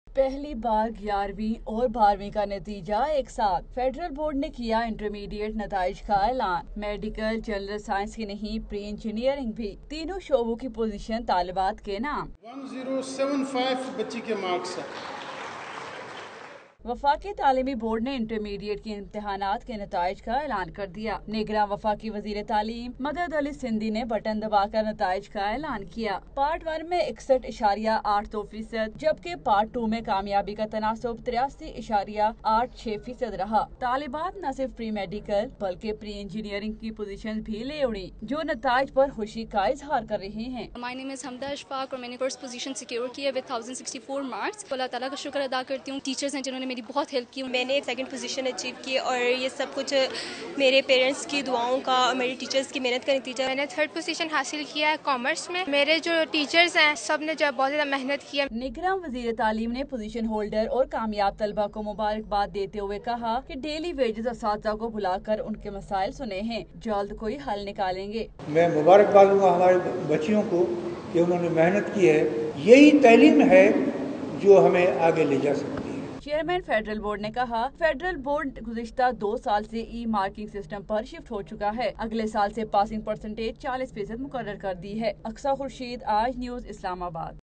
पहली बार 11वीं और 12वीं का नतीजा एक साथ। फेडरल बोर्ड ने किया इंटरमीडिएट नताइज का ऐलान। मेडिकल, जनरल साइंस की नहीं, प्री इंजीनियरिंग भी, तीनों शोबों की पोजीशन तालिबात के नाम। 1075 बच्ची के मार्क्स है। वफाकी तालीमी बोर्ड ने इंटरमीडिएट के इम्तिहानात के नताइज का ऐलान कर दिया। निगरां वफाकी वजीर तालीम मदद अली सिंधी ने बटन दबाकर नताइज का ऐलान किया। पार्ट 1 में 61.82%, जबकि पार्ट 2 में कामयाबी का तनासुब 83.86% रहा। तालिबात न सिर्फ प्री मेडिकल बल्कि प्री इंजीनियरिंग की पोजीशन भी ले उड़ी, जो नताइज पर खुशी का इजहार कर रहे हैं। My name is हमदा अशफाक और मैंने फर्स्ट पोजीशन सिक्योर की है विद 1064 मार्क्स। अल्लाह ताला का शुक्र अदा करती हूँ टीचर्स हैं जिन्होंने मेरी बहुत हेल्प की। मैंने एक सेकंड पोजीशन अचीव की और ये सब कुछ मेरे पेरेंट्स की दुआओं का और मेरे टीचर्स की मेहनत का नतीजा। मैंने थर्ड पोजीशन हासिल किया है कॉमर्स में। मेरे जो टीचर्स हैं सब ने जो बहुत ज्यादा मेहनत की है। निगरां वजीर तालीम ने पोजीशन होल्डर और कामयाब तलबा को मुबारकबाद देते हुए कहा कि डेली वेजेस असातिज़ा को बुलाकर उनके मसाइल सुने हैं, जल्द कोई हल निकालेंगे। मैं मुबारकबाद दूंगा हमारे बच्चियों को कि उन्होंने मेहनत की है। यही तालीम है जो हमें आगे ले जा सकती है। चेयरमैन फेडरल बोर्ड ने कहा, फेडरल बोर्ड गुज़िश्ता 2 साल से ई मार्किंग सिस्टम पर शिफ्ट हो चुका है। अगले साल से पासिंग परसेंटेज 40% मुकर्रर कर दी है। अक्सा खुर्शीद, आज न्यूज़, इस्लामाबाद।